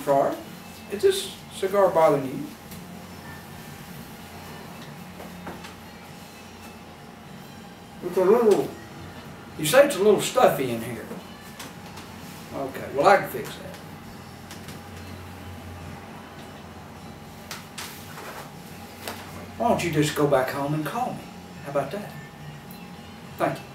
for it. Is this cigar bothering you? It's a little, you say it's a little stuffy in here. Okay, well I can fix that. Why don't you just go back home and call me? How about that? Thank you.